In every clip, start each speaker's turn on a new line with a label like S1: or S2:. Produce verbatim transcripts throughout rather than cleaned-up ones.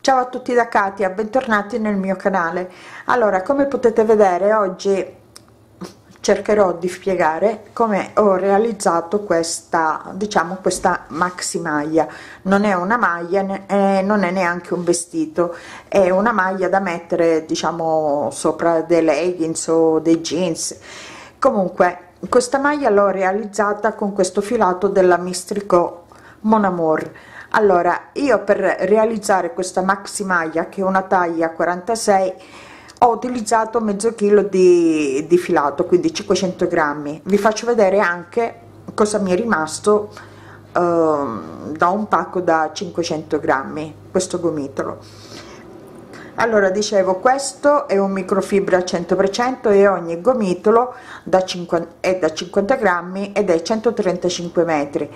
S1: Ciao a tutti da Katia, bentornati nel mio canale. Allora, come potete vedere, oggi cercherò di spiegare come ho realizzato questa, diciamo, questa maxi maglia. Non è una maglia e non è neanche un vestito, è una maglia da mettere, diciamo, sopra dei leggings o dei jeans. Comunque, questa maglia l'ho realizzata con questo filato della Mistrico Mon Amour. Allora, io per realizzare questa maxi maglia, che è una taglia quarantasei, ho utilizzato mezzo chilo di, di filato, quindi cinquecento grammi. Vi faccio vedere anche cosa mi è rimasto eh, da un pacco da cinquecento grammi, questo gomitolo. Allora, dicevo, questo è un microfibra al cento per cento e ogni gomitolo da cinquanta, è da cinquanta grammi ed è centotrentacinque metri.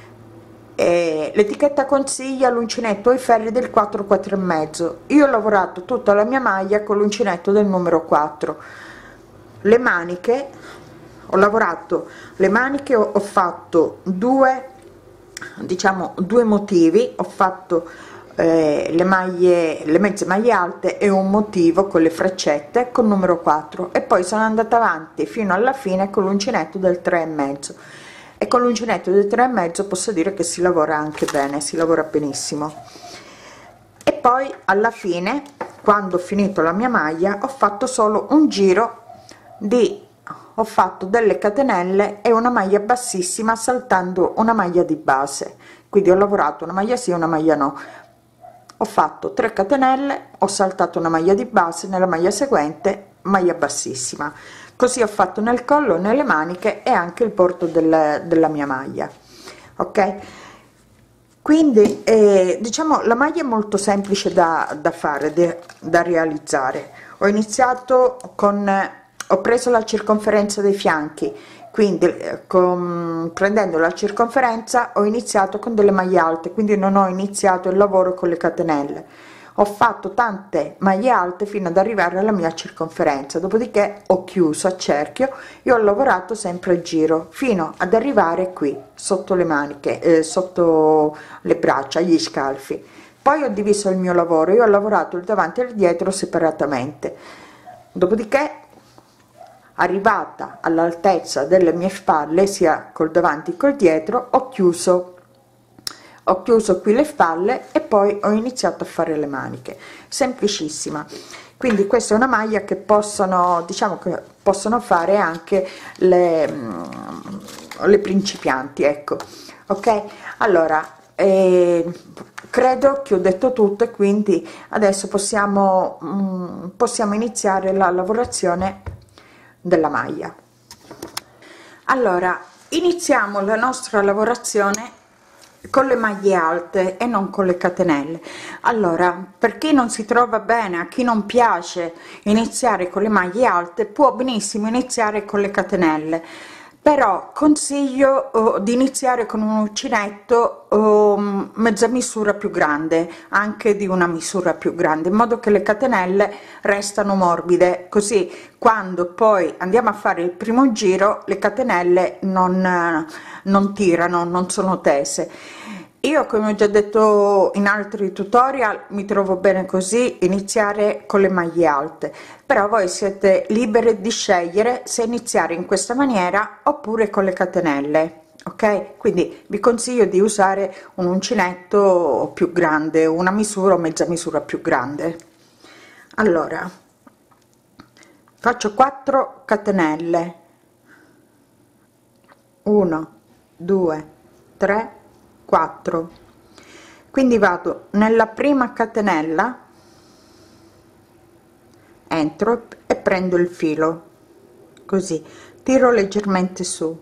S1: L'etichetta consiglia l'uncinetto ai ferri del quattro quattro e mezzo. Io ho lavorato tutta la mia maglia con l'uncinetto del numero quattro. Le maniche, ho lavorato le maniche, ho, ho fatto due, diciamo, due motivi. Ho fatto eh, le maglie, le mezze maglie alte e un motivo con le freccette con numero quattro, e poi sono andata avanti fino alla fine con l'uncinetto del tre e mezzo. E con l'uncinetto del tre e mezzo posso dire che si lavora anche bene, si lavora benissimo. E poi alla fine, quando ho finito la mia maglia, ho fatto solo un giro di ho fatto delle catenelle e una maglia bassissima, saltando una maglia di base. Quindi ho lavorato una maglia sì, una maglia no. Ho fatto tre catenelle, ho saltato una maglia di base, nella maglia seguente maglia bassissima. Così ho fatto nel collo, nelle maniche e anche il bordo del, della mia maglia. Ok, quindi eh, diciamo la maglia è molto semplice da, da fare, de, da realizzare. Ho iniziato con ho preso la circonferenza dei fianchi, quindi con, prendendo la circonferenza ho iniziato con delle maglie alte, quindi non ho iniziato il lavoro con le catenelle. Ho fatto tante maglie alte fino ad arrivare alla mia circonferenza, dopodiché ho chiuso a cerchio e ho lavorato sempre a giro fino ad arrivare qui sotto le maniche, eh, sotto le braccia, gli scalfi. Poi ho diviso il mio lavoro, io ho lavorato il davanti e il dietro separatamente, dopodiché arrivata all'altezza delle mie spalle, sia col davanti che col dietro, ho chiuso ho chiuso qui le spalle e poi ho iniziato a fare le maniche. Semplicissima. Quindi questa è una maglia che possono, diciamo che possono fare anche le, le principianti, ecco. Ok, allora eh, credo che ho detto tutto e quindi adesso possiamo mh, possiamo iniziare la lavorazione della maglia. Allora, iniziamo la nostra lavorazione con le maglie alte e non con le catenelle. Allora, per chi non si trova bene, a chi non piace iniziare con le maglie alte, può benissimo iniziare con le catenelle, però consiglio uh, di iniziare con un uncinetto uh, mezza misura più grande, anche di una misura più grande, in modo che le catenelle restano morbide, così quando poi andiamo a fare il primo giro le catenelle non, non tirano, non sono tese. Io, come ho già detto in altri tutorial, mi trovo bene così, iniziare con le maglie alte, però voi siete liberi di scegliere se iniziare in questa maniera oppure con le catenelle. Ok, quindi vi consiglio di usare un uncinetto più grande, una misura o mezza misura più grande. Allora, faccio quattro catenelle, uno, due, tre, quattro, quindi vado nella prima catenella, entro e prendo il filo, così tiro leggermente su,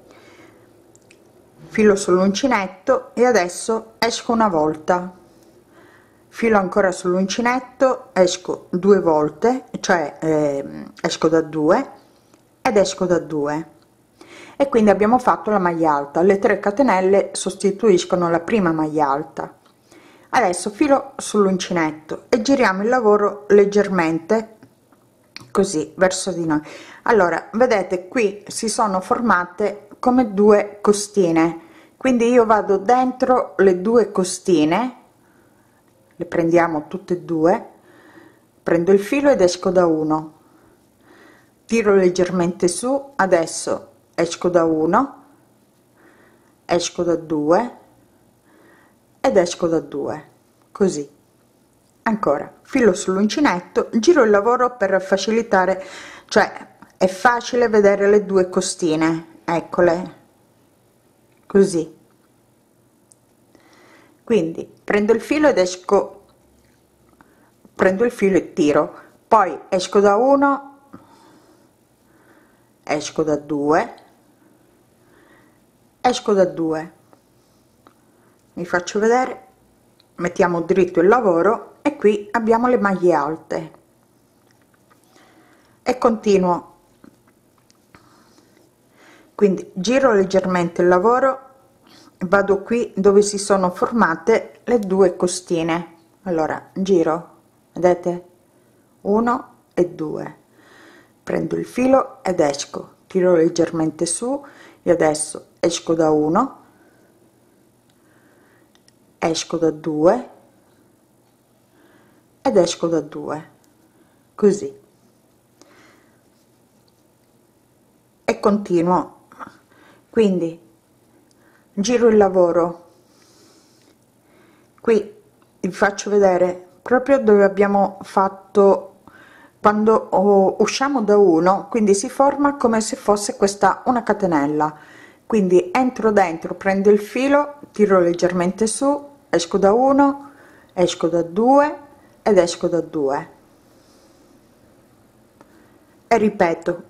S1: filo sull'uncinetto e adesso esco una volta, filo ancora sull'uncinetto, esco due volte, cioè eh, esco da due ed esco da due, e quindi abbiamo fatto la maglia alta. Le tre catenelle sostituiscono la prima maglia alta. Adesso filo sull'uncinetto e giriamo il lavoro leggermente così verso di noi. Allora, vedete, qui si sono formate come due costine, quindi io vado dentro le due costine le prendiamo tutte e due, prendo il filo ed esco da uno, tiro leggermente su, adesso esco da uno, esco da due ed esco da due, così. Ancora filo sull'uncinetto, giro il lavoro per facilitare, cioè è facile vedere le due costine, eccole, così. Quindi prendo il filo ed esco, prendo il filo e tiro, poi esco da uno, esco da due, esco da due, mi faccio vedere, mettiamo dritto il lavoro e qui abbiamo le maglie alte e continuo. Quindi giro leggermente il lavoro, vado qui dove si sono formate le due costine, allora giro, vedete, uno e due, prendo il filo ed esco, tiro leggermente su e adesso esco da uno, esco da due ed esco da due, così, e continuo. Quindi giro il lavoro, qui vi faccio vedere proprio dove abbiamo fatto quando oh, usciamo da uno, quindi si forma come se fosse questa una catenella, quindi entro dentro, prendo il filo, tiro leggermente su, esco da uno, esco da due ed esco da due e ripeto.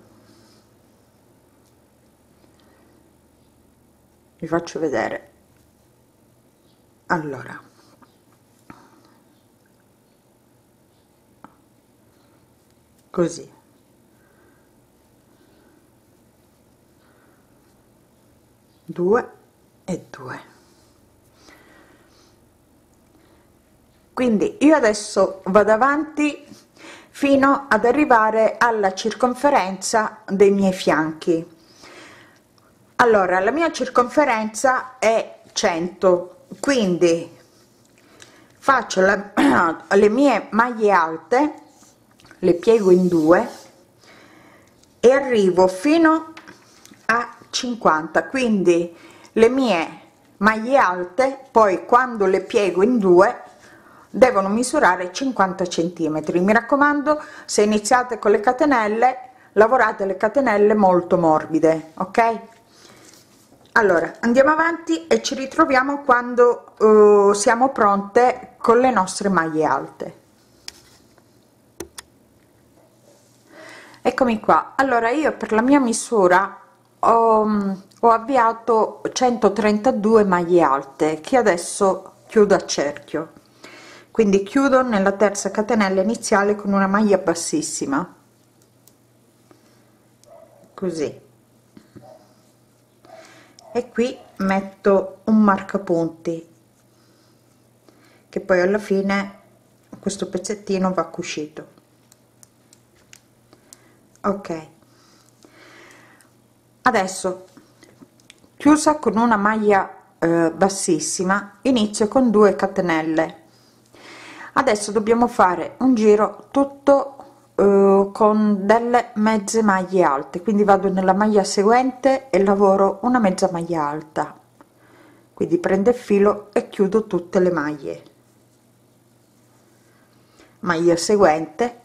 S1: Vi faccio vedere, allora così, due e due. Quindi io adesso vado avanti fino ad arrivare alla circonferenza dei miei fianchi. Allora la mia circonferenza è cento, quindi faccio la, le mie maglie alte, le piego in due e arrivo fino a cinquanta, quindi le mie maglie alte poi quando le piego in due devono misurare cinquanta centimetri. Mi raccomando, se iniziate con le catenelle, lavorate le catenelle molto morbide, ok? Allora andiamo avanti e ci ritroviamo quando uh, siamo pronte con le nostre maglie alte. Eccomi qua. Allora io per la mia misura ho, ho avviato centotrentadue maglie alte che adesso chiudo a cerchio, quindi chiudo nella terza catenella iniziale con una maglia bassissima, così, e qui metto un marcapunti che poi alla fine questo pezzettino va cucito, ok. Adesso chiusa con una maglia eh, bassissima inizio con due catenelle. Adesso dobbiamo fare un giro tutto eh, con delle mezze maglie alte, quindi vado nella maglia seguente e lavoro una mezza maglia alta, quindi prendo il filo e chiudo tutte le maglie, maglia seguente,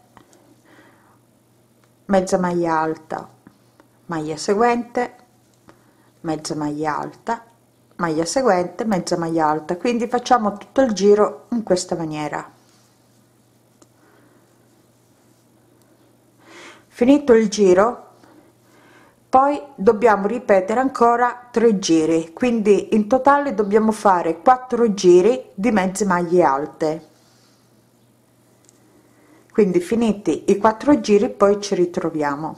S1: mezza maglia alta, maglia seguente, mezza maglia alta, maglia seguente, mezza maglia alta, quindi facciamo tutto il giro in questa maniera. Finito il giro poi dobbiamo ripetere ancora tre giri, quindi in totale dobbiamo fare quattro giri di mezze maglie alte. Quindi finiti i quattro giri poi ci ritroviamo.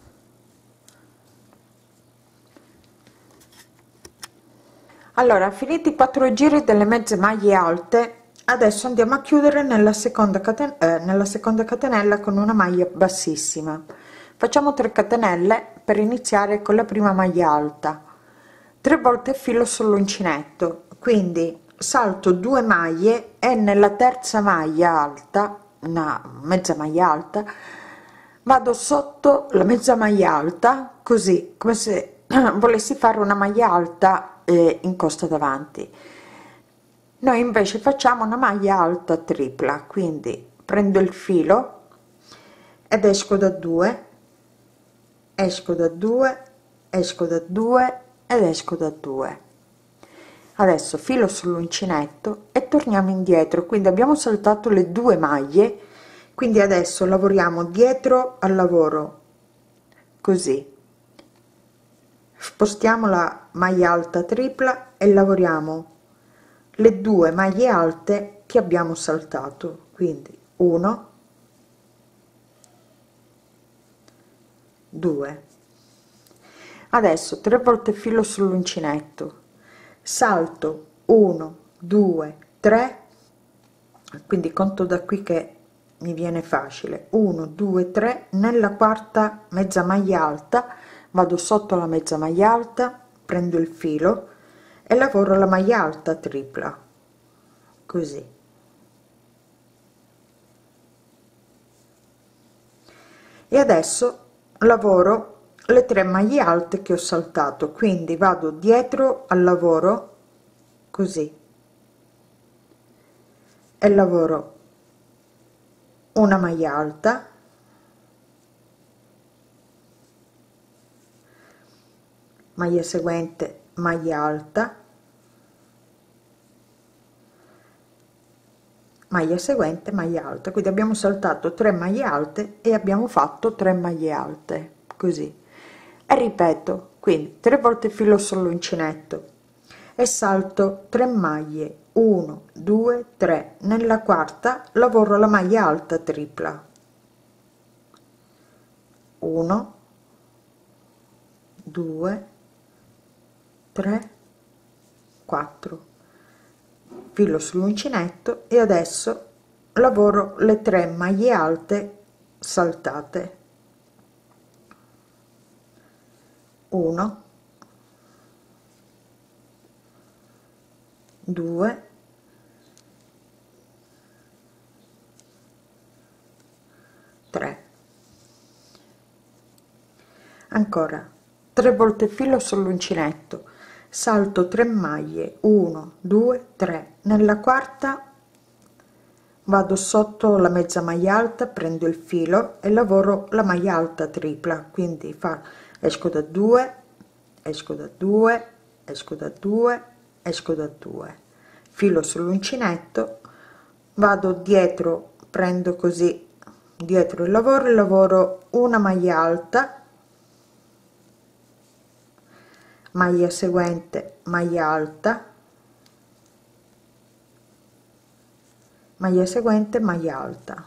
S1: Allora finiti i quattro giri delle mezze maglie alte, adesso andiamo a chiudere nella seconda caten eh, nella seconda catenella con una maglia bassissima. Facciamo tre catenelle per iniziare con la prima maglia alta, tre volte filo sull'uncinetto, quindi salto due maglie e nella terza maglia alta, una mezza maglia alta, vado sotto la mezza maglia alta, così come se volessi fare una maglia alta eh, in costa davanti. Noi invece facciamo una maglia alta tripla, quindi prendo il filo ed esco da due, esco da due, esco da due ed esco da due. Adesso filo sull'uncinetto e torniamo indietro, quindi abbiamo saltato le due maglie, quindi adesso lavoriamo dietro al lavoro, così spostiamo la maglia alta tripla e lavoriamo le due maglie alte che abbiamo saltato, quindi uno, due. Adesso tre volte filo sull'uncinetto, salto uno, due, tre, quindi conto da qui che mi viene facile, uno, due, tre, nella quarta mezza maglia alta vado sotto la mezza maglia alta, prendo il filo e lavoro la maglia alta tripla, così. E adesso lavoro le tre maglie alte che ho saltato, quindi vado dietro al lavoro così e lavoro una maglia alta, maglia seguente, maglia alta, maglia seguente, maglia alta, quindi abbiamo saltato tre maglie alte e abbiamo fatto tre maglie alte, così. E ripeto, quindi tre volte filo sull'uncinetto e salto tre maglie, uno, due, tre, nella quarta lavoro la maglia alta tripla, uno, due, tre, quattro, filo sull'uncinetto e adesso lavoro le tre maglie alte saltate, uno, due, tre, ancora tre volte filo sull'uncinetto, salto tre maglie, uno, due, tre, nella quarta vado sotto la mezza maglia alta, prendo il filo e lavoro la maglia alta tripla, quindi fa esco da due, esco da due, esco da due, esco da due, filo sull'uncinetto, vado dietro, prendo così dietro il lavoro e lavoro una maglia alta, maglia seguente, maglia alta, maglia seguente, maglia alta.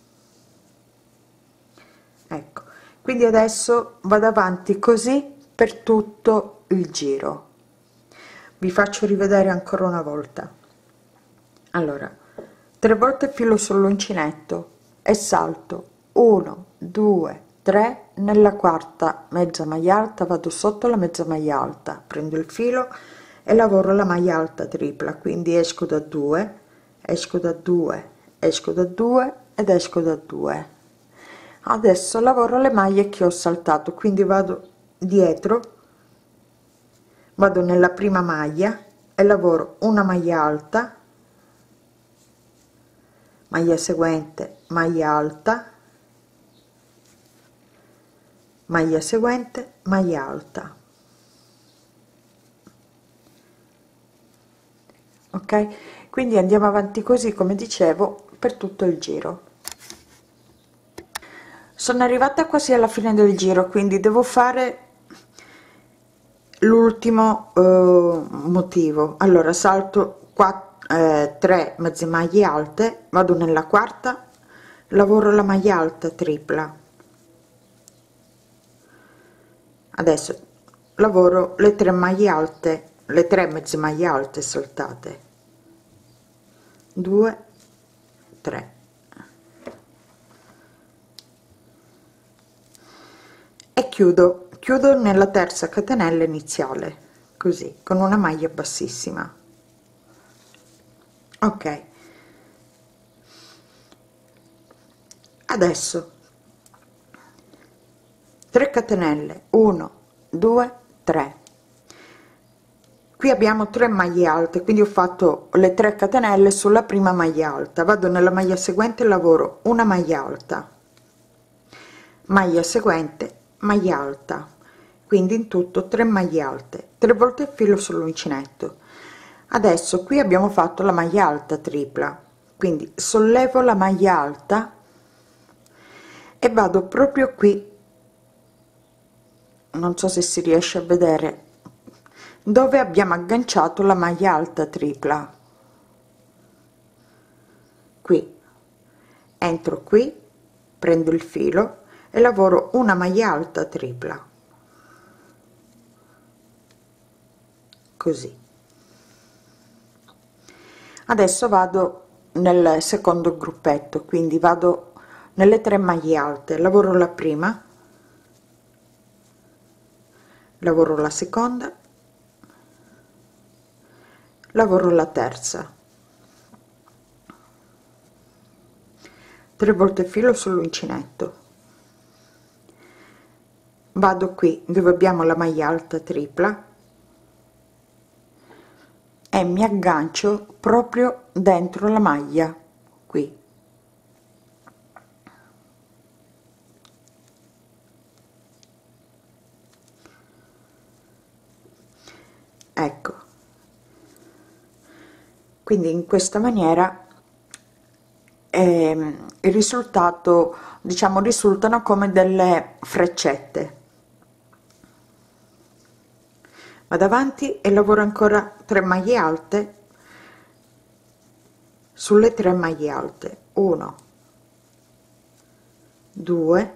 S1: Ecco, quindi adesso vado avanti così per tutto il giro. Vi faccio rivedere ancora una volta. Allora, tre volte filo sull'uncinetto e salto uno, due, tre, nella quarta mezza maglia alta vado sotto la mezza maglia alta, prendo il filo e lavoro la maglia alta tripla, quindi esco da due, esco da due, esco da due ed esco da due. Adesso lavoro le maglie che ho saltato, quindi vado dietro, vado nella prima maglia e lavoro una maglia alta, maglia seguente, maglia alta, maglia seguente, maglia alta. Ok, quindi andiamo avanti così, come dicevo, per tutto il giro. Sono arrivata quasi alla fine del giro, quindi devo fare l'ultimo eh, motivo. Allora salto quattro, eh, tre mezze maglie alte, vado nella quarta, lavoro la maglia alta tripla, adesso lavoro le tre maglie alte, le tre mezze maglie alte saltate, due, tre, e chiudo chiudo nella terza catenella iniziale, così, con una maglia bassissima. Ok, adesso tre catenelle, uno due tre, qui abbiamo tre maglie alte, quindi ho fatto le tre catenelle sulla prima maglia alta, vado nella maglia seguente, lavoro una maglia alta, maglia seguente, maglia alta, quindi in tutto tre maglie alte, tre volte il filo sull'uncinetto. Adesso qui abbiamo fatto la maglia alta tripla, quindi sollevo la maglia alta e vado proprio qui, non so se si riesce a vedere, dove abbiamo agganciato la maglia alta tripla, qui entro, qui prendo il filo e lavoro una maglia alta tripla, così. Adesso vado nel secondo gruppetto, quindi vado nelle tre maglie alte, lavoro la prima, lavoro la seconda, lavoro la terza, tre volte filo sull'uncinetto, vado qui dove abbiamo la maglia alta tripla e mi aggancio proprio dentro la maglia, qui ecco, quindi in questa maniera ehm, il risultato, diciamo, risultano come delle freccette. Vado avanti e lavoro ancora tre maglie alte sulle tre maglie alte, uno due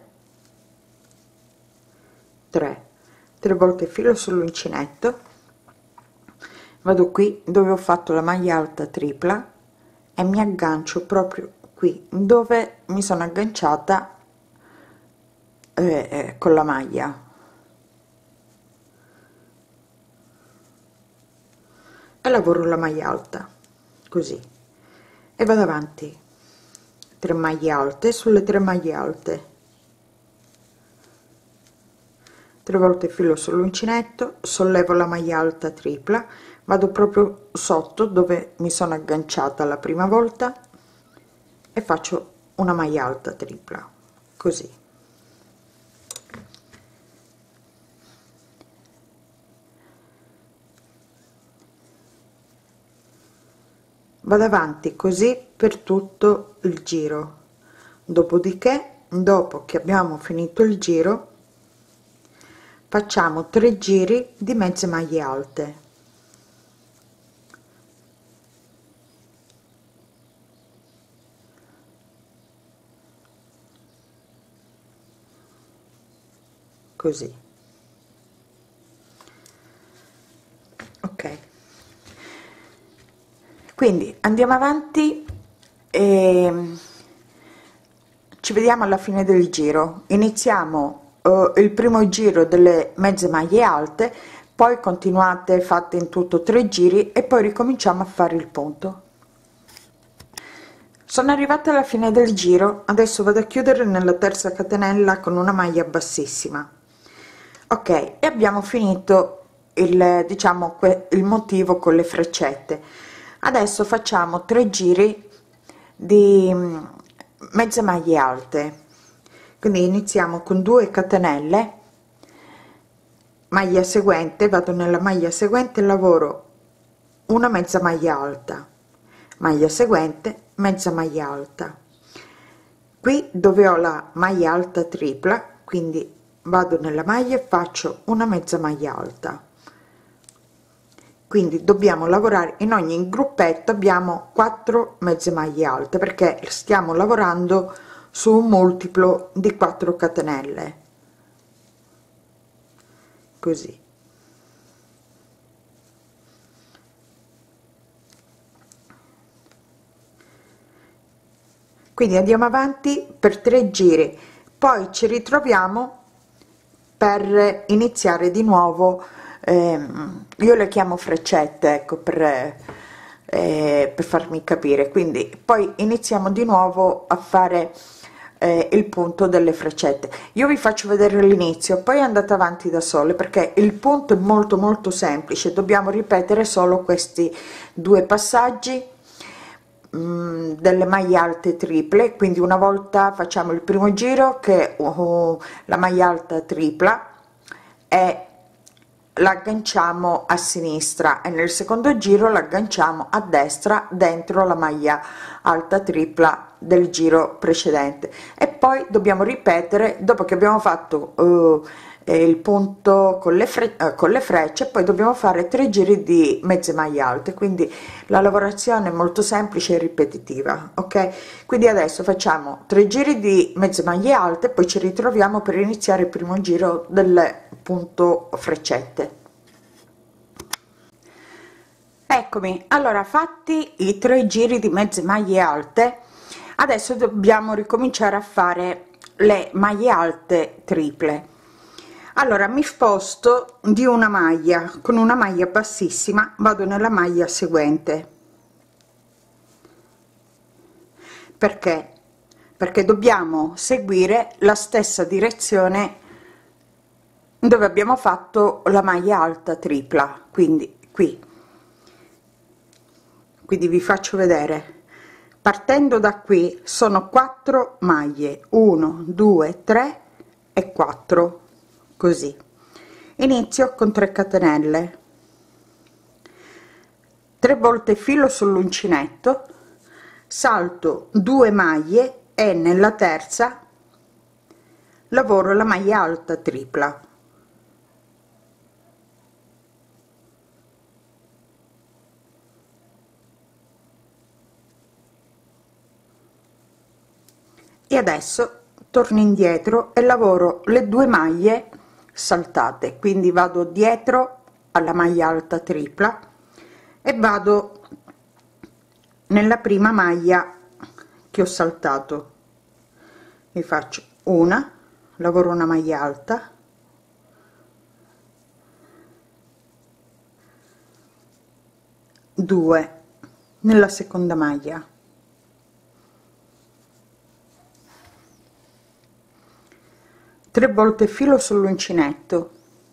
S1: tre, tre volte filo sull'uncinetto, vado qui dove ho fatto la maglia alta tripla e mi aggancio proprio qui dove mi sono agganciata eh, eh, con la maglia, e lavoro la maglia alta così e vado avanti, tre maglie alte sulle tre maglie alte, tre volte filo sull'uncinetto, sollevo la maglia alta tripla, vado proprio sotto dove mi sono agganciata la prima volta e faccio una maglia alta tripla, così. Vado avanti così per tutto il giro, dopodiché dopo che abbiamo finito il giro facciamo tre giri di mezze maglie alte, così. Ok, quindi andiamo avanti e ci vediamo alla fine del giro. Iniziamo uh, il primo giro delle mezze maglie alte, poi continuate, fate in tutto tre giri e poi ricominciamo a fare il punto. Sono arrivata alla fine del giro, adesso vado a chiudere nella terza catenella con una maglia bassissima. Ok, e abbiamo finito il, diciamo, il motivo con le freccette. Adesso facciamo tre giri di mezze maglie alte, quindi iniziamo con due catenelle, maglia seguente, vado nella maglia seguente, lavoro una mezza maglia alta, maglia seguente, mezza maglia alta, qui dove ho la maglia alta tripla, quindi vado nella maglia e faccio una mezza maglia alta, quindi dobbiamo lavorare in ogni gruppetto, abbiamo quattro mezze maglie alte perché stiamo lavorando su un multiplo di quattro catenelle, così. Quindi andiamo avanti per tre giri, poi ci ritroviamo per iniziare di nuovo. ehm, io le chiamo freccette, ecco, per eh, per farmi capire. Quindi poi iniziamo di nuovo a fare eh, il punto delle freccette. Io vi faccio vedere l'inizio, poi andate avanti da sole, perché il punto è molto molto semplice. Dobbiamo ripetere solo questi due passaggi mh, delle maglie alte triple. Quindi una volta facciamo il primo giro che uh, la maglia alta tripla e l'agganciamo a sinistra, e nel secondo giro l'agganciamo a destra dentro la maglia alta tripla del giro precedente, e poi dobbiamo ripetere dopo che abbiamo fatto uh, il punto con le, fre uh, con le frecce. Poi dobbiamo fare tre giri di mezze maglie alte, quindi la lavorazione è molto semplice e ripetitiva. Ok, quindi adesso facciamo tre giri di mezze maglie alte, poi ci ritroviamo per iniziare il primo giro del punto freccette. Eccomi, allora, fatti i tre giri di mezze maglie alte, adesso dobbiamo ricominciare a fare le maglie alte triple. Allora, mi sposto di una maglia, con una maglia bassissima vado nella maglia seguente. Perché? Perché dobbiamo seguire la stessa direzione dove abbiamo fatto la maglia alta tripla, quindi qui. Quindi vi faccio vedere, partendo da qui sono quattro maglie, uno due tre e quattro, così inizio con tre catenelle, tre volte filo sull'uncinetto, salto due maglie e nella terza lavoro la maglia alta tripla. E adesso torno indietro e lavoro le due maglie saltate, quindi vado dietro alla maglia alta tripla e vado nella prima maglia che ho saltato. Mi faccio una, lavoro una maglia alta, due nella seconda maglia, tre volte filo sull'uncinetto.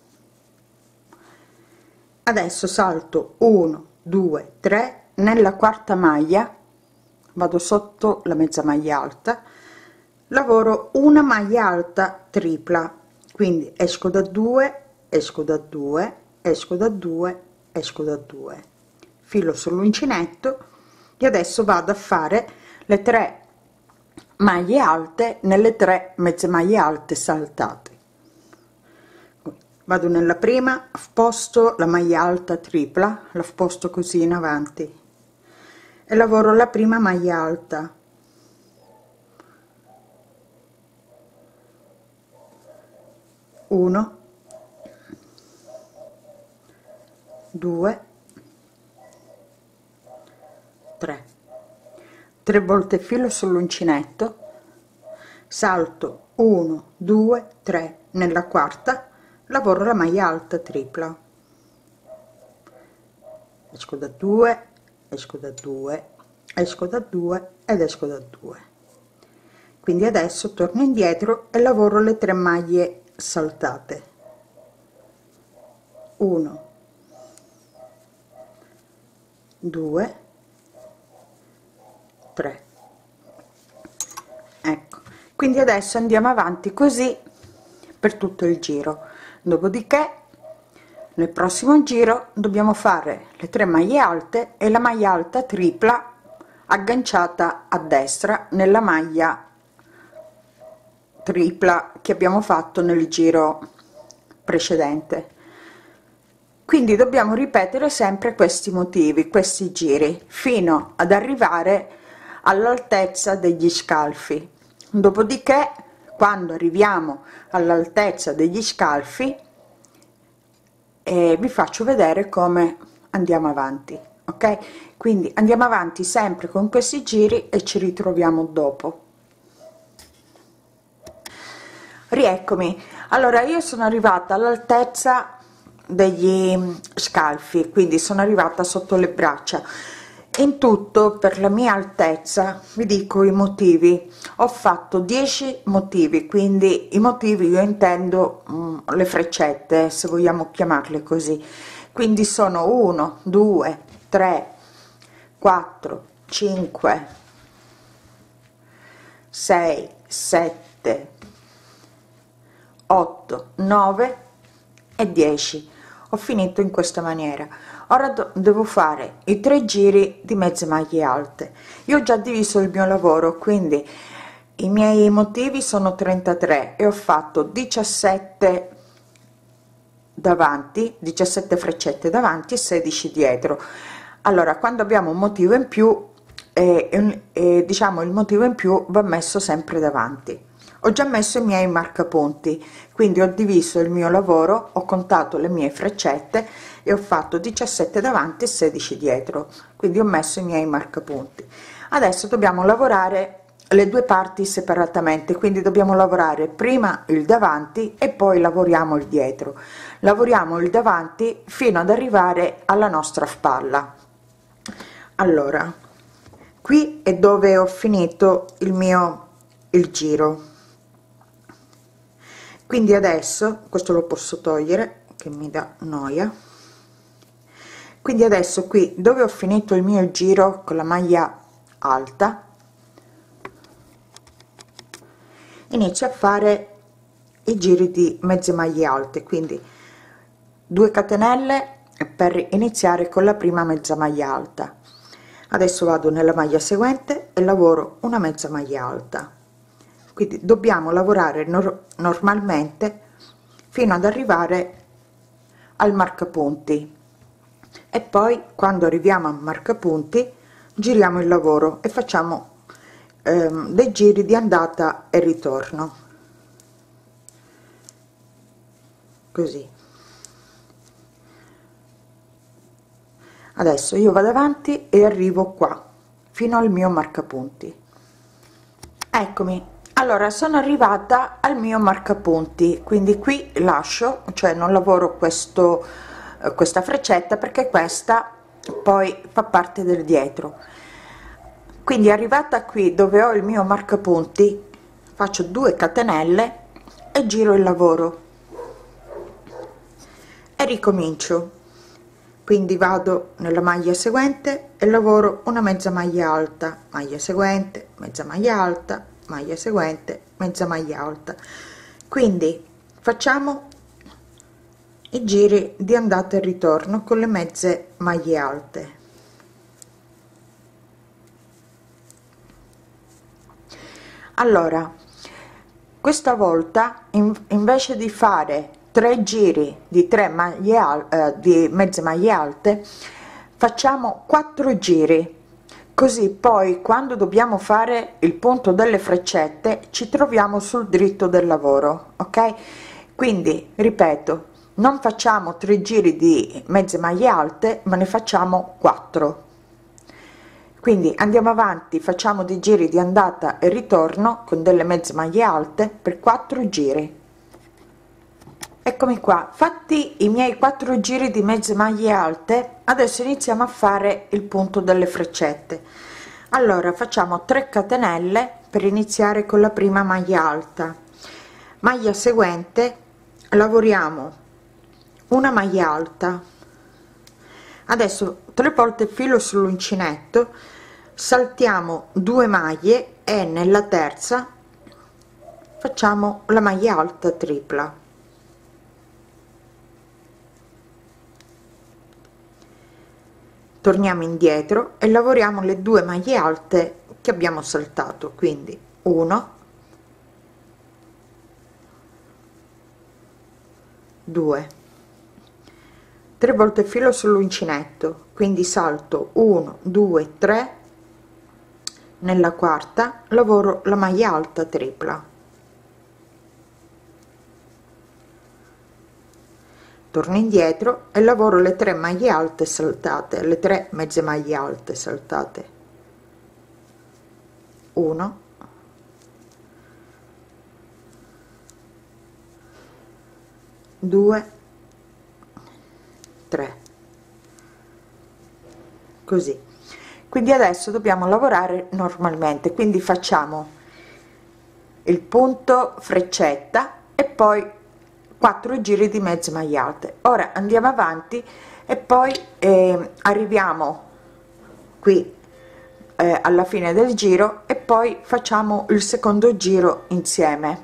S1: Adesso salto uno due tre nella quarta maglia, vado sotto la mezza maglia alta, lavoro una maglia alta tripla, quindi esco da due, esco da due, esco da due, esco da due, filo sull'uncinetto, e adesso vado a fare le tre maglie alte nelle tre mezze maglie alte saltate. Vado nella prima, sposto la maglia alta tripla, la sposto così in avanti e lavoro la prima maglia alta, uno due tre, tre volte filo sull'uncinetto, salto uno due tre nella quarta, lavoro la maglia alta tripla, esco da due, esco da due, esco da due ed esco da due. Quindi adesso torno indietro e lavoro le tre maglie saltate, uno due tre. Ecco, quindi adesso andiamo avanti così per tutto il giro. Dopodiché nel prossimo giro dobbiamo fare le tre maglie alte e la maglia alta tripla agganciata a destra nella maglia tripla che abbiamo fatto nel giro precedente. Quindi dobbiamo ripetere sempre questi motivi, questi giri, fino ad arrivare all'altezza degli scalfi. Dopodiché, quando arriviamo all'altezza degli scalfi, eh, vi faccio vedere come andiamo avanti. Ok, quindi andiamo avanti sempre con questi giri e ci ritroviamo dopo. Rieccomi. Allora, io sono arrivata all'altezza degli scalfi, quindi sono arrivata sotto le braccia. In tutto, per la mia altezza, vi dico i motivi, ho fatto dieci motivi, quindi i motivi io intendo um, le freccette, se vogliamo chiamarle così, quindi sono uno due tre quattro cinque sei sette otto nove e dieci. Ho finito in questa maniera. Ora devo fare i tre giri di mezze maglie alte. Io ho già diviso il mio lavoro, quindi i miei motivi sono trentatré e ho fatto diciassette davanti, diciassette freccette davanti e sedici dietro. Allora, quando abbiamo un motivo in più, eh, eh, diciamo il motivo in più va messo sempre davanti. Ho già messo i miei marcapunti, quindi ho diviso il mio lavoro, ho contato le mie freccette e ho fatto diciassette davanti e sedici dietro, quindi ho messo i miei marcapunti. Adesso dobbiamo lavorare le due parti separatamente, quindi dobbiamo lavorare prima il davanti e poi lavoriamo il dietro. Lavoriamo il davanti fino ad arrivare alla nostra spalla. Allora, qui è dove ho finito il mio il giro, quindi adesso questo lo posso togliere che mi dà noia. Quindi adesso qui dove ho finito il mio giro con la maglia alta, inizio a fare i giri di mezze maglie alte, quindi due catenelle per iniziare con la prima mezza maglia alta. Adesso vado nella maglia seguente e lavoro una mezza maglia alta, quindi dobbiamo lavorare nor normalmente fino ad arrivare al marcapunti e poi quando arriviamo al marcapunti giriamo il lavoro e facciamo ehm, dei giri di andata e ritorno, così. Adesso io vado avanti e arrivo qua fino al mio marcapunti. Eccomi, allora sono arrivata al mio marcapunti, quindi qui lascio, cioè non lavoro questo eh, questa freccetta perché questa poi fa parte del dietro. Quindi arrivata qui dove ho il mio marcapunti faccio due catenelle e giro il lavoro e ricomincio. Quindi vado nella maglia seguente e lavoro una mezza maglia alta, maglia seguente, mezza maglia alta, maglia seguente, mezza maglia alta. Quindi facciamo i giri di andata e ritorno con le mezze maglie alte. Allora, questa volta in, invece di fare tre giri di tre maglie alte, eh, di mezze maglie alte, facciamo quattro giri, così poi quando dobbiamo fare il punto delle freccette ci troviamo sul dritto del lavoro, ok? Quindi ripeto, non facciamo tre giri di mezze maglie alte ma ne facciamo quattro. Quindi andiamo avanti, facciamo dei giri di andata e ritorno con delle mezze maglie alte per quattro giri. Eccomi qua, fatti i miei quattro giri di mezze maglie alte, adesso iniziamo a fare il punto delle freccette. Allora facciamo tre catenelle per iniziare con la prima maglia alta, maglia seguente lavoriamo una maglia alta, adesso tre volte filo sull'uncinetto, saltiamo due maglie e nella terza facciamo la maglia alta tripla. Torniamo indietro e lavoriamo le due maglie alte che abbiamo saltato, quindi uno, due, tre volte filo sull'uncinetto, quindi salto uno due tre, nella quarta lavoro la maglia alta tripla, torno indietro e lavoro le tre maglie alte saltate, le tre mezze maglie alte saltate, uno, due, tre, così. quindi adesso dobbiamo lavorare normalmente, quindi facciamo il punto freccetta e poi quattro giri di mezze maglie alte. Ora andiamo avanti e poi eh, arriviamo qui eh, alla fine del giro e poi facciamo il secondo giro insieme.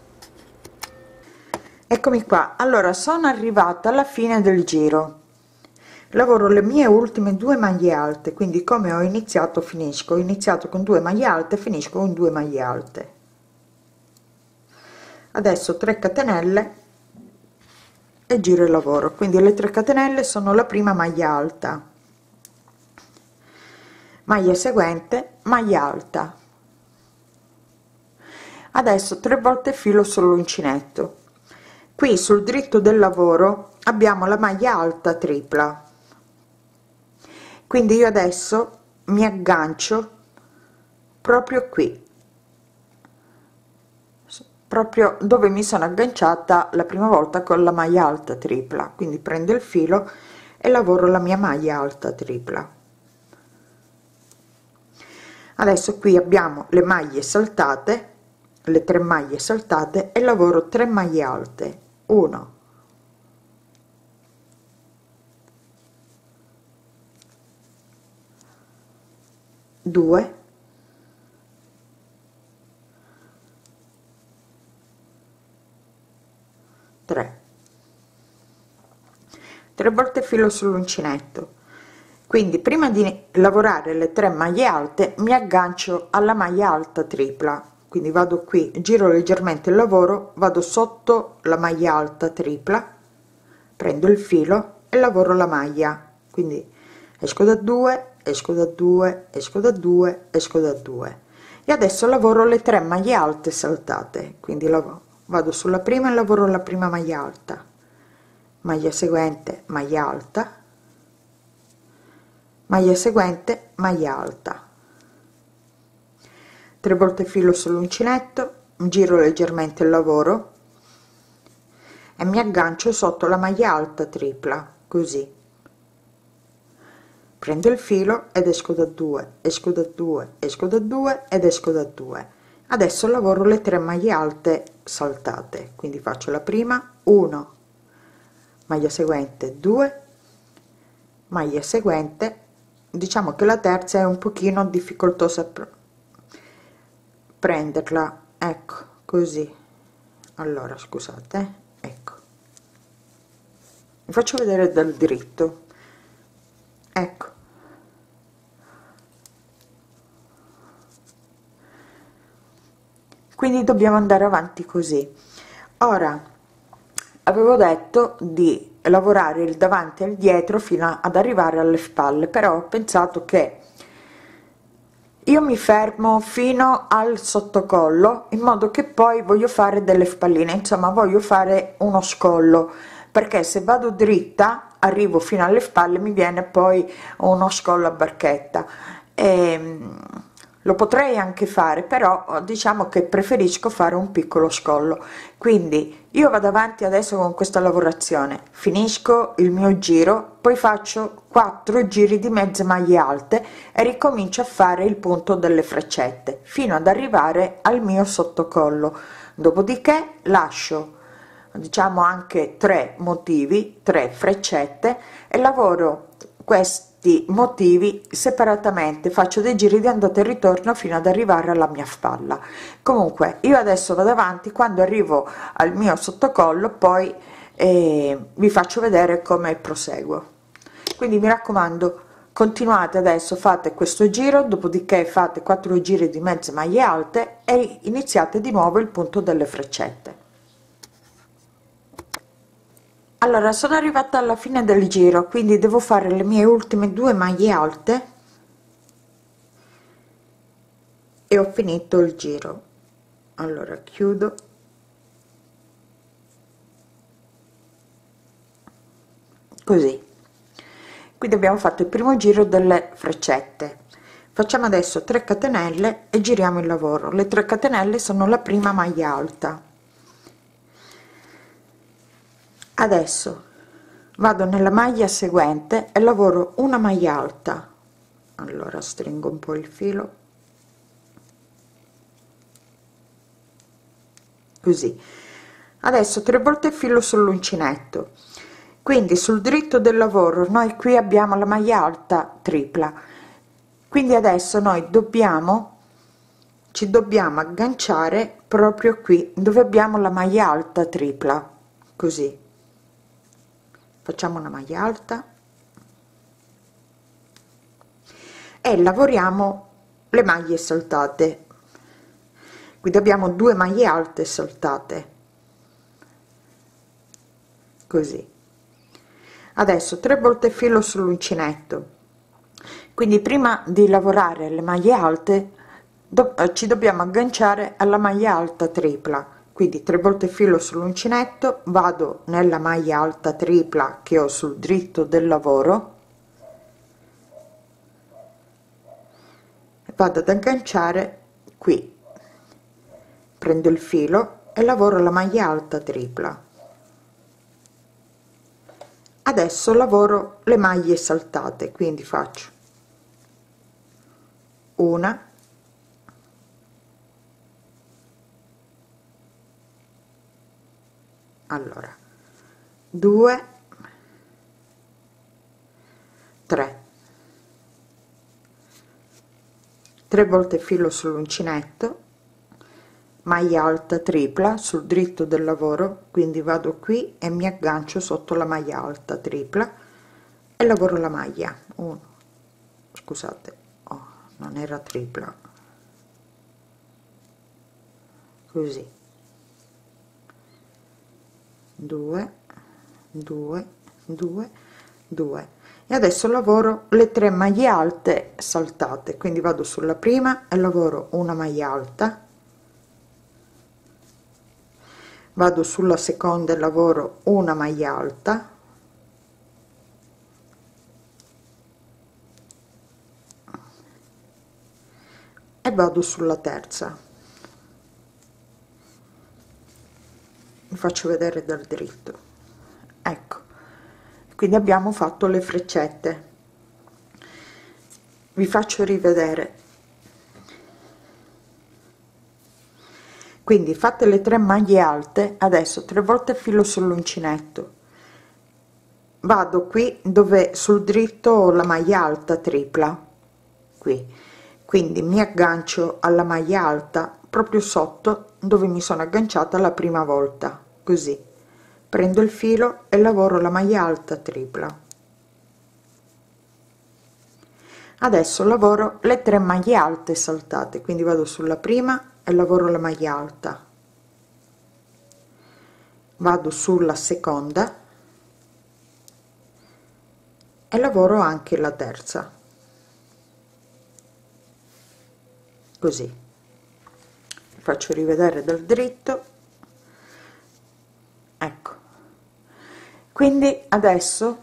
S1: Eccomi qua. Allora sono arrivata alla fine del giro, lavoro le mie ultime due maglie alte, quindi come ho iniziato finisco, ho iniziato con due maglie alte, finisco con due maglie alte. Adesso tre catenelle e giro il lavoro, quindi le tre catenelle sono la prima maglia alta, maglia seguente, maglia alta. Adesso tre volte filo sull'uncinetto. Qui sul dritto del lavoro abbiamo la maglia alta tripla, quindi io adesso mi aggancio proprio qui, proprio dove mi sono agganciata la prima volta con la maglia alta tripla, quindi prendo il filo e lavoro la mia maglia alta tripla. Adesso qui abbiamo le maglie saltate, le tre maglie saltate, e lavoro tre maglie alte, uno, due, tre, tre volte filo sull'uncinetto. Quindi prima di lavorare le tre maglie alte mi aggancio alla maglia alta tripla, quindi vado qui, giro leggermente il lavoro, vado sotto la maglia alta tripla, prendo il filo e lavoro la maglia, quindi esco da due, esco da due, esco da due, esco da due, e adesso lavoro le tre maglie alte saltate, quindi lavoro, vado sulla prima e lavoro la prima maglia alta, maglia seguente, maglia alta, maglia seguente, maglia alta, tre volte filo sull'uncinetto, giro leggermente il lavoro e mi aggancio sotto la maglia alta tripla, così prendo il filo ed esco da due, esco da due, esco da due ed esco da due. Adesso lavoro le tre maglie alte saltate, quindi faccio la prima, uno, maglia seguente, due, maglia seguente. Diciamo che la terza è un pochino difficoltosa prenderla, ecco, così. Allora scusate, ecco, vi faccio vedere dal dritto, ecco, quindi dobbiamo andare avanti così. Ora avevo detto di lavorare il davanti e il dietro fino ad arrivare alle spalle, però ho pensato che io mi fermo fino al sottocollo, in modo che poi voglio fare delle spalline, insomma voglio fare uno scollo, perché se vado dritta arrivo fino alle spalle, mi viene poi uno scollo a barchetta. E lo potrei anche fare, però diciamo che preferisco fare un piccolo scollo, quindi io vado avanti adesso con questa lavorazione, finisco il mio giro, poi faccio quattro giri di mezze maglie alte e ricomincio a fare il punto delle freccette fino ad arrivare al mio sottocollo, dopodiché lascio diciamo anche tre motivi, tre freccette, e lavoro questi motivi separatamente, faccio dei giri di andata e ritorno fino ad arrivare alla mia spalla. Comunque io adesso vado avanti, quando arrivo al mio sottocollo poi eh, vi faccio vedere come proseguo. Quindi mi raccomando, continuate adesso, fate questo giro, dopodiché fate quattro giri di mezze maglie alte e iniziate di nuovo il punto delle freccette. Allora sono arrivata alla fine del giro, quindi devo fare le mie ultime due maglie alte e ho finito il giro. Allora chiudo, così. Quindi abbiamo fatto il primo giro delle freccette. Facciamo adesso tre catenelle e giriamo il lavoro. Le tre catenelle sono la prima maglia alta. Adesso vado nella maglia seguente e lavoro una maglia alta, allora stringo un po' il filo così. Adesso tre volte filo sull'uncinetto, quindi sul dritto del lavoro noi qui abbiamo la maglia alta tripla, quindi adesso noi dobbiamo ci dobbiamo agganciare proprio qui dove abbiamo la maglia alta tripla, così facciamo una maglia alta e lavoriamo le maglie saltate, quindi abbiamo due maglie alte saltate così. Adesso tre volte filo sull'uncinetto, quindi prima di lavorare le maglie alte do, ci dobbiamo agganciare alla maglia alta tripla, quindi tre volte filo sull'uncinetto, vado nella maglia alta tripla che ho sul dritto del lavoro, vado ad agganciare qui, prendo il filo e lavoro la maglia alta tripla. Adesso lavoro le maglie saltate, quindi faccio una, allora due, tre, tre volte filo sull'uncinetto, maglia alta tripla sul dritto del lavoro, quindi vado qui e mi aggancio sotto la maglia alta tripla e lavoro la maglia uno, scusate, oh, non era tripla, così due, due, due, due, e adesso lavoro le tre maglie alte saltate, quindi vado sulla prima e lavoro una maglia alta, vado sulla seconda e lavoro una maglia alta, e vado sulla terza. Vi faccio vedere dal dritto, ecco, quindi abbiamo fatto le freccette. Vi faccio rivedere. Quindi fatte le tre maglie alte, adesso tre volte filo sull'uncinetto, vado qui dove sul dritto ho la maglia alta tripla, qui, quindi mi aggancio alla maglia alta proprio sotto dove mi sono agganciata la prima volta, così prendo il filo e lavoro la maglia alta tripla. Adesso lavoro le tre maglie alte saltate, quindi vado sulla prima e lavoro la maglia alta, vado sulla seconda e lavoro anche la terza, così. Faccio rivedere dal dritto, ecco. Quindi adesso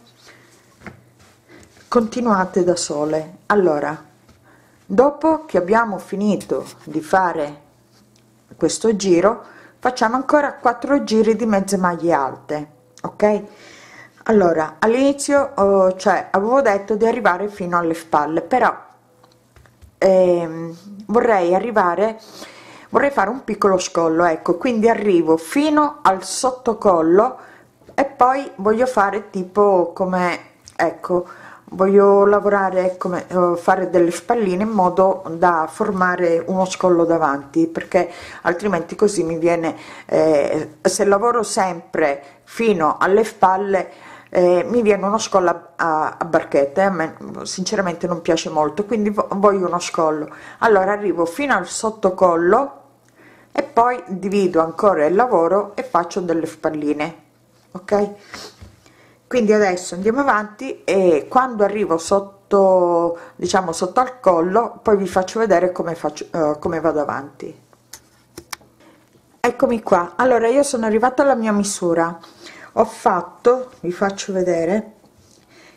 S1: continuate da sole. Allora, dopo che abbiamo finito di fare questo giro, facciamo ancora quattro giri di mezze maglie alte, ok? Allora, all'inizio oh, cioè avevo detto di arrivare fino alle spalle, però ehm, vorrei arrivare vorrei fare un piccolo scollo, ecco, quindi arrivo fino al sottocollo e poi voglio fare tipo come, ecco, voglio lavorare come uh, fare delle spalline in modo da formare uno scollo davanti, perché altrimenti così mi viene eh, se lavoro sempre fino alle spalle eh, mi viene uno scollo a, a, a barchette. A me sinceramente non piace molto, quindi vo voglio uno scollo. Allora arrivo fino al sottocollo e poi divido ancora il lavoro e faccio delle spalline, ok? Quindi adesso andiamo avanti e quando arrivo sotto, diciamo sotto al collo, poi vi faccio vedere come faccio, uh, come vado avanti. Eccomi qua. Allora io sono arrivata alla mia misura, ho fatto, vi faccio vedere,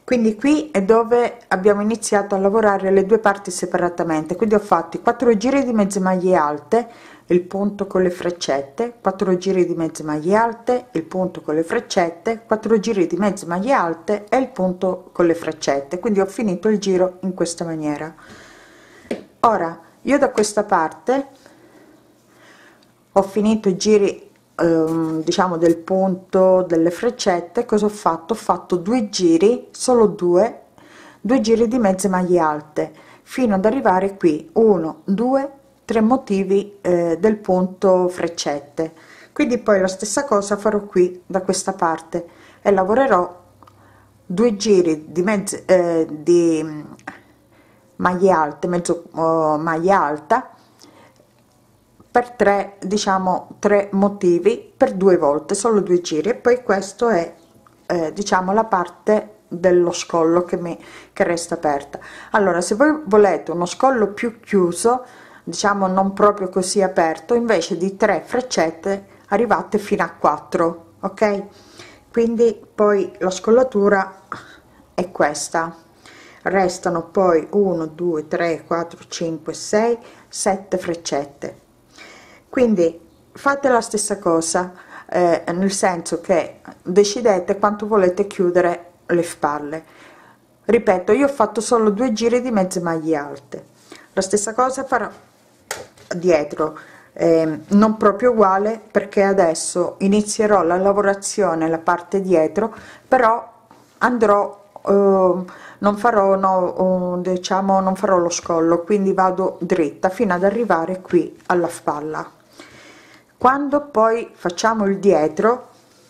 S1: quindi qui è dove abbiamo iniziato a lavorare le due parti separatamente, quindi ho fatto i quattro giri di mezze maglie alte, il punto con le freccette, quattro giri di mezze maglie alte, il punto con le freccette, quattro giri di mezze maglie alte e il punto con le freccette, quindi ho finito il giro in questa maniera. Ora io da questa parte ho finito i giri ehm, diciamo del punto delle freccette. Cosa ho fatto? Ho fatto due giri, solo due due giri di mezze maglie alte fino ad arrivare qui, uno due tre motivi eh, del punto freccette. Quindi poi la stessa cosa farò qui da questa parte e lavorerò due giri di mezze eh, di maglie alte, mezzo uh, maglia alta per tre, diciamo tre motivi per due volte, solo due giri, e poi questo è eh, diciamo la parte dello scollo che mi che resta aperta. Allora, se voi volete uno scollo più chiuso, diciamo non proprio così aperto, invece di tre freccette arrivate fino a quattro, ok? Quindi poi la scollatura è questa. Restano poi uno due tre quattro cinque sei sette freccette, quindi fate la stessa cosa, eh, nel senso che decidete quanto volete chiudere le spalle. Ripeto, io ho fatto solo due giri di mezze maglie alte, la stessa cosa farò dietro, eh, non proprio uguale, perché adesso inizierò la lavorazione la parte dietro, però andrò Uh, non farò no, uh, diciamo non farò lo scollo, quindi vado dritta fino ad arrivare qui alla spalla. Quando poi facciamo il dietro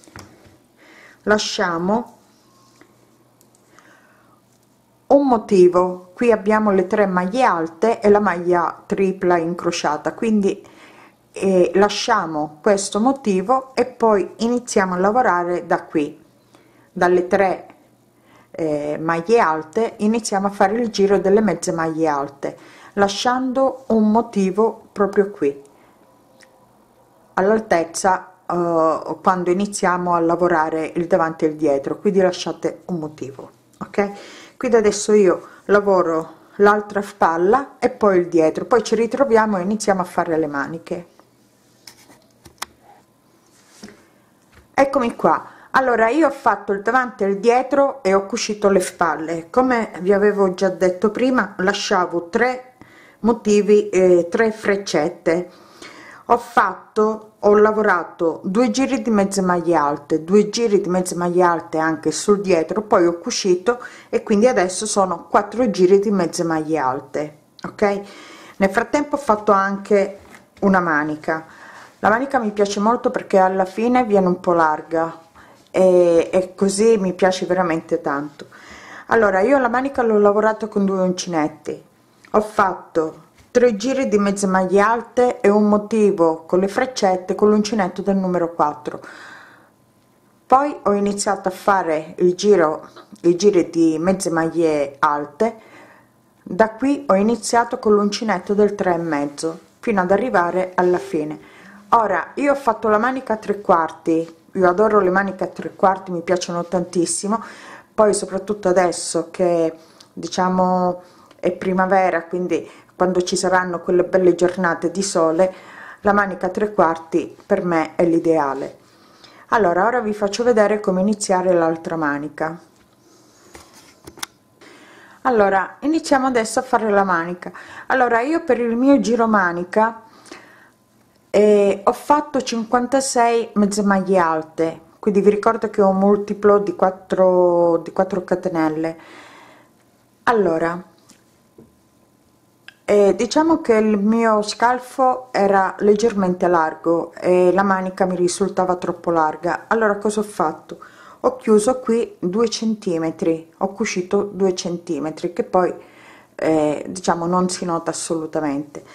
S1: lasciamo un motivo, qui abbiamo le tre maglie alte e la maglia tripla incrociata, quindi eh, lasciamo questo motivo e poi iniziamo a lavorare da qui, dalle tre Eh, maglie alte iniziamo a fare il giro delle mezze maglie alte lasciando un motivo proprio qui all'altezza uh, quando iniziamo a lavorare il davanti e il dietro, quindi lasciate un motivo, ok? Quindi adesso io lavoro l'altra spalla e poi il dietro, poi ci ritroviamo e iniziamo a fare le maniche. Eccomi qua. Allora, io ho fatto il davanti e il dietro e ho cucito le spalle. Come vi avevo già detto prima, lasciavo tre motivi e tre freccette. Ho fatto ho lavorato due giri di mezze maglie alte, due giri di mezze maglie alte anche sul dietro, poi ho cucito e quindi adesso sono quattro giri di mezze maglie alte, ok? Nel frattempo ho fatto anche una manica. La manica mi piace molto perché alla fine viene un po' larga e, e così mi piace veramente tanto. Allora, io la manica l'ho lavorato con due uncinetti, ho fatto tre giri di mezze maglie alte e un motivo con le freccette con l'uncinetto del numero quattro, poi ho iniziato a fare il giro i giri di mezze maglie alte. Da qui ho iniziato con l'uncinetto del tre e mezzo fino ad arrivare alla fine. Ora io ho fatto la manica a tre quarti, io adoro le maniche a tre quarti, mi piacciono tantissimo, poi soprattutto adesso che diciamo è primavera, quindi quando ci saranno quelle belle giornate di sole, la manica a tre quarti per me è l'ideale. Allora ora vi faccio vedere come iniziare l'altra manica. Allora iniziamo adesso a fare la manica. Allora io per il mio giro manica eh, ho fatto cinquantasei mezze maglie alte, quindi vi ricordo che ho un multiplo di quattro di quattro catenelle. Allora eh, diciamo che il mio scalfo era leggermente largo e la manica mi risultava troppo larga. Allora cosa ho fatto? Ho chiuso qui due centimetri, ho cucito due centimetri, che poi eh, diciamo non si nota assolutamente.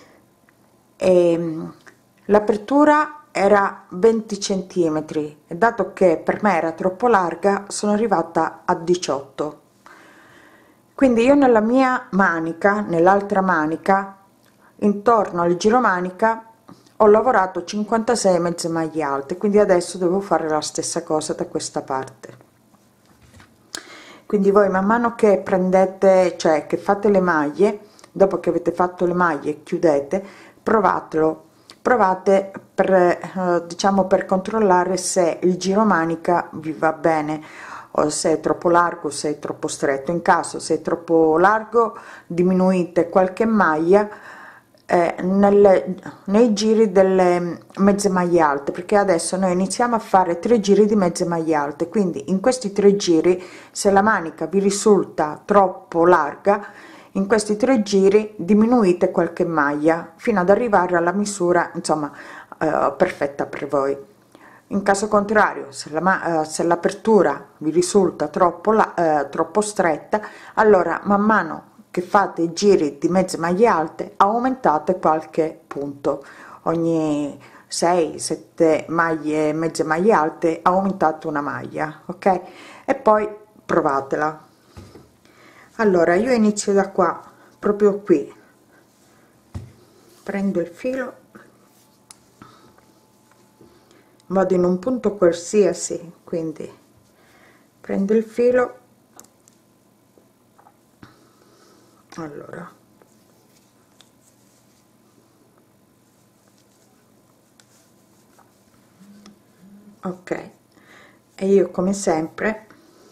S1: L'apertura era venti centimetri e dato che per me era troppo larga sono arrivata a diciotto. Quindi io nella mia manica, nell'altra manica, intorno al giro manica ho lavorato cinquantasei mezze maglie alte, quindi adesso devo fare la stessa cosa da questa parte. Quindi voi man mano che prendete, cioè che fate le maglie, dopo che avete fatto le maglie chiudete, provatelo, provate per eh, diciamo per controllare se il giro manica vi va bene o se è troppo largo, se è troppo stretto. In caso se è troppo largo diminuite qualche maglia eh, nelle, nei giri delle mezze maglie alte, perché adesso noi iniziamo a fare tre giri di mezze maglie alte, quindi in questi tre giri se la manica vi risulta troppo larga, in questi tre giri diminuite qualche maglia fino ad arrivare alla misura insomma eh, perfetta per voi. In caso contrario, se la eh, se l'apertura vi risulta troppo la, eh, troppo stretta, allora man mano che fate i giri di mezze maglie alte aumentate qualche punto, ogni sei sette maglie mezze maglie alte aumentate una maglia, ok? E poi provatela. Allora io inizio da qua, proprio qui, prendo il filo, vado in un punto qualsiasi, quindi prendo il filo, allora ok, e io come sempre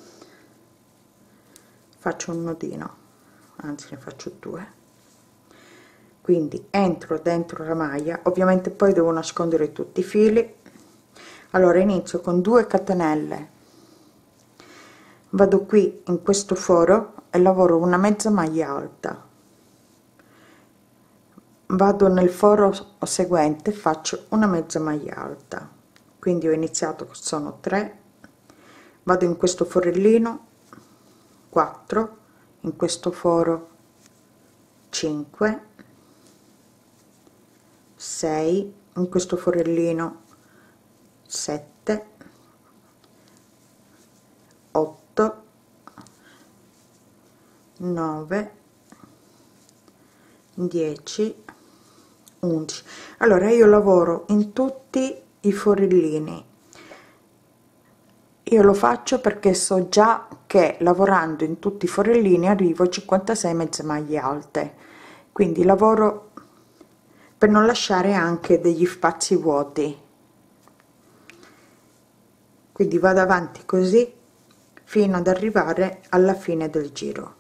S1: faccio un nodino, anzi ne faccio due, quindi entro dentro la maglia, ovviamente poi devo nascondere tutti i fili. Allora inizio con due catenelle, vado qui in questo foro e lavoro una mezza maglia alta, vado nel foro seguente, faccio una mezza maglia alta, quindi ho iniziato, sono tre, vado in questo forellino, quattro, in questo foro cinque, sei, in questo forellino sette, otto, nove, dieci, undici. Allora io lavoro in tutti i forellini, io lo faccio perché so già che lavorando in tutti i forellini arrivo a cinquantasei mezze maglie alte, quindi lavoro per non lasciare anche degli spazi vuoti, quindi vado avanti così fino ad arrivare alla fine del giro.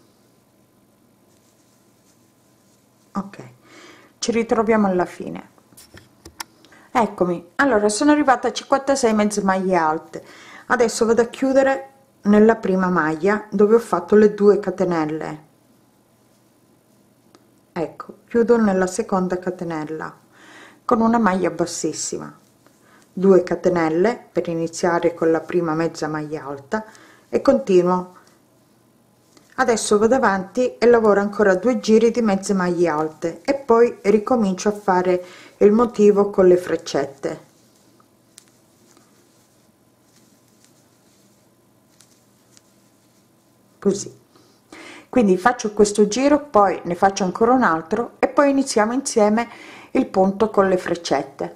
S1: Ok, ci ritroviamo alla fine. Eccomi, allora sono arrivata a cinquantasei mezze maglie alte, adesso vado a chiudere nella prima maglia dove ho fatto le due catenelle, ecco, chiudo nella seconda catenella con una maglia bassissima, due catenelle per iniziare con la prima mezza maglia alta e continuo. Adesso vado avanti e lavoro ancora due giri di mezze maglie alte e poi ricomincio a fare il motivo con le freccette. Così, quindi faccio questo giro, poi ne faccio ancora un altro e poi iniziamo insieme il punto con le freccette.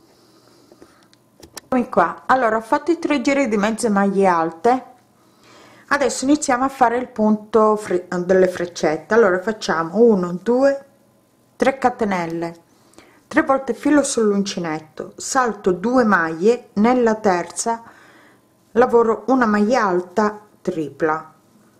S1: Eccomi qua, allora ho fatto i tre giri di mezze maglie alte, adesso iniziamo a fare il punto fre delle freccette. Allora facciamo uno due tre catenelle, tre volte filo sull'uncinetto, salto due maglie, nella terza lavoro una maglia alta tripla,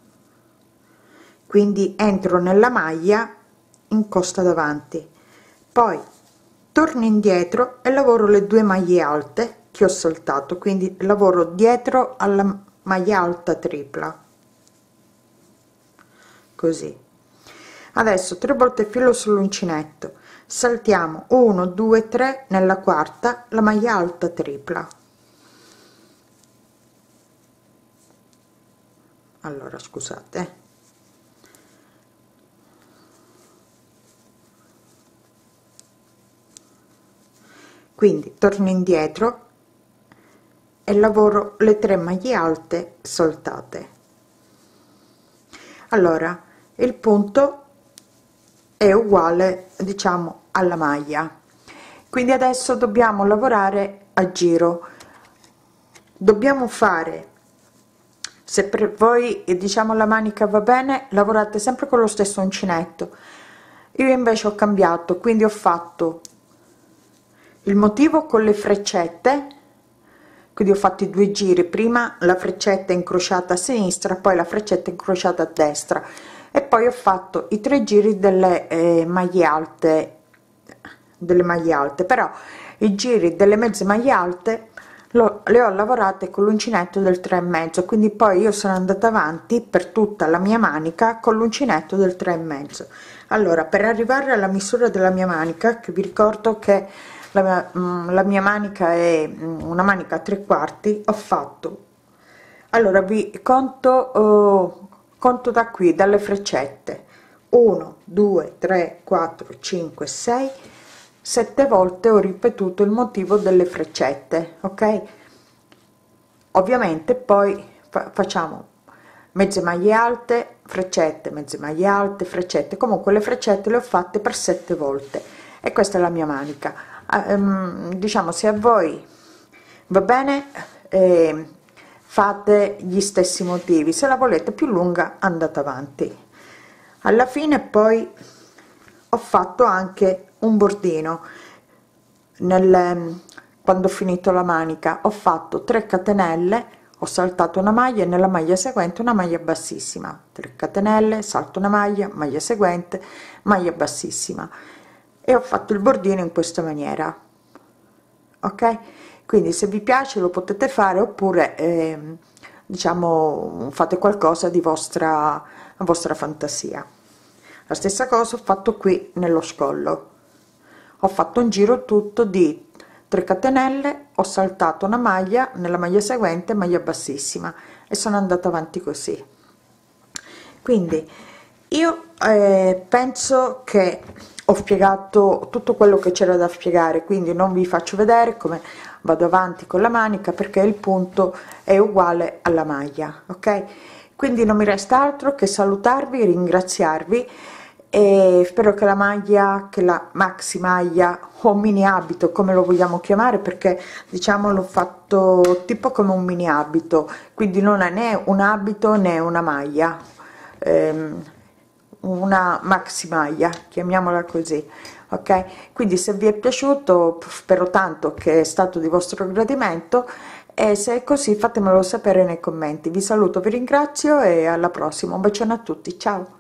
S1: quindi entro nella maglia in costa davanti, poi torno indietro e lavoro le due maglie alte che ho saltato, quindi lavoro dietro alla maglia alta tripla, così. Adesso tre volte filo sull'uncinetto, saltiamo uno due tre, nella quarta la maglia alta tripla. Allora scusate, quindi torno indietro e lavoro le tre maglie alte saltate. Allora il punto è uguale, diciamo, alla maglia, quindi adesso dobbiamo lavorare a giro, dobbiamo fare Se per voi diciamo la manica va bene, lavorate sempre con lo stesso uncinetto. Io invece ho cambiato, quindi ho fatto il motivo con le freccette, quindi ho fatto i due giri, prima la freccetta incrociata a sinistra, poi la freccetta incrociata a destra, e poi ho fatto i tre giri delle eh, maglie alte, delle maglie alte. Però i giri delle mezze maglie alte lo, le ho lavorate con l'uncinetto del tre e mezzo, quindi poi io sono andata avanti per tutta la mia manica con l'uncinetto del tre e mezzo. Allora, per arrivare alla misura della mia manica, che vi ricordo che la mia, mm, la mia manica è mm, una manica a tre quarti, ho fatto, allora vi conto, oh, conto da qui, dalle freccette, uno due tre quattro cinque sei sette volte ho ripetuto il motivo delle freccette, ok? Ovviamente poi fa facciamo mezze maglie alte, freccette, mezze maglie alte, freccette, comunque le freccette le ho fatte per sette volte, e questa è la mia manica. Um, diciamo, se a voi va bene, eh, fate gli stessi motivi, se la volete più lunga andate avanti. Alla fine poi ho fatto anche un bordino nel, quando ho finito la manica ho fatto tre catenelle, ho saltato una maglia e nella maglia seguente una maglia bassissima, tre catenelle, salto una maglia, maglia seguente, maglia bassissima, e ho fatto il bordino in questa maniera, ok? Quindi se vi piace lo potete fare, oppure eh, diciamo fate qualcosa di vostra vostra fantasia. La stessa cosa ho fatto qui nello scollo, ho fatto un giro tutto di tre catenelle, ho saltato una maglia, nella maglia seguente maglia bassissima, e sono andata avanti così. Quindi io eh, penso che ho spiegato tutto quello che c'era da spiegare, quindi non vi faccio vedere come vado avanti con la manica, perché il punto è uguale alla maglia, ok? Quindi non mi resta altro che salutarvi, ringraziarvi, e spero che la maglia, che la maxi maglia o mini abito, come lo vogliamo chiamare, perché diciamo l'ho fatto tipo come un mini abito, quindi non è né un abito né una maglia, ehm, una maxi maglia, chiamiamola così, ok? Quindi se vi è piaciuto, spero tanto che è stato di vostro gradimento, e se è così fatemelo sapere nei commenti. Vi saluto, vi ringrazio e alla prossima, un bacione a tutti, ciao.